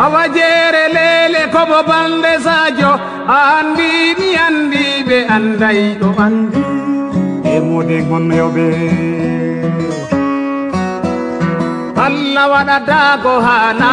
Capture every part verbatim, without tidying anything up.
awa jeere lele kobo balde sadio andi mi andi be anday do andi e modi gonyobe Allah wadata ko hana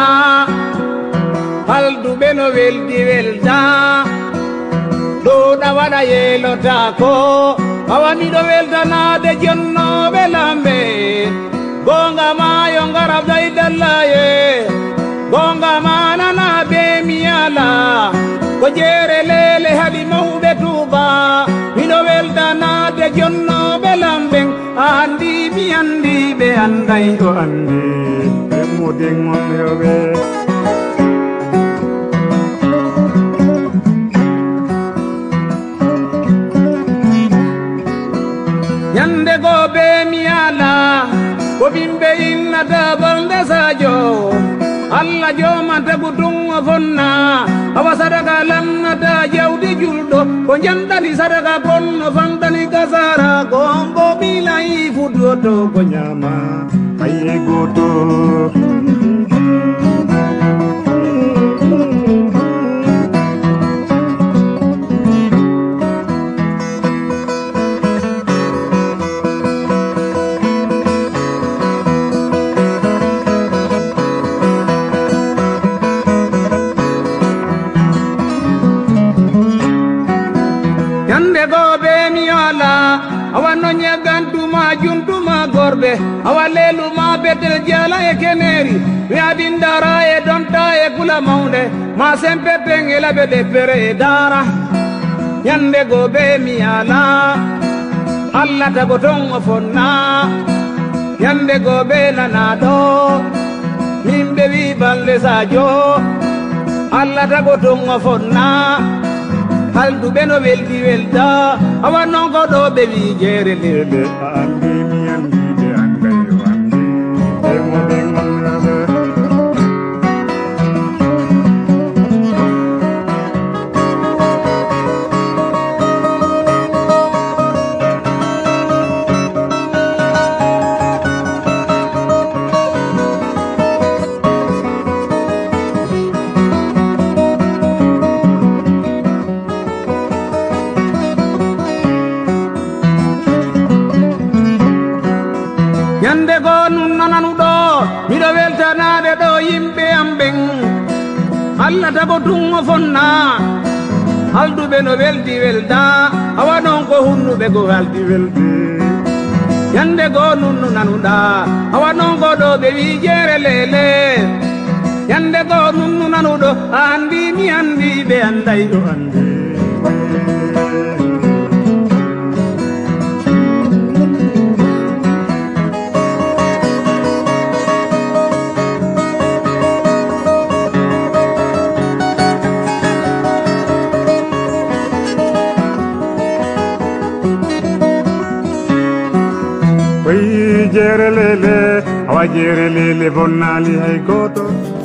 haldu beno weldi welda do da wada yelota ko awani do welda de jonno be lambe gonga mayo ngarab dai dallaye gonga manana be miyala ko jere lele hadi mawbe tuba mido welda de jonno be lambe andi mi andi be andai do andi e modeng mon yobe yande go be miyala ko bimbe inna dabal desajo Allah joma tagu dungo fonna awa sadaka lanna da jawdi juldo ko jandani sadaka konno fandani gasara gombo bilai fudoto ko nyama aye goto awano nyagantuma juntuma gorbe awalelu ma betel jala e keneri mi adindara e donta e kula maunde ma sempe pengela be de pere dara yande gobe mi ala Allah tagoton fonna yande gobe lanado mimbe wi balle sajo Allah tagoton fonna haldu beno weldi welda awa nongo do be wi jere lebe andi mi andi be andai wandi e mo be nganabe yande go nun nananu do mido weltanade do yimbe amben Allah tago tungo fonna haldu be no weldi welda awa non ko hunnu be go haldi weldi yande go nun nanuda awa non go do be wi jere lele yande go nun nanudo andi mi andi be andai do andi jere lele awa jere lele bonnali hay goto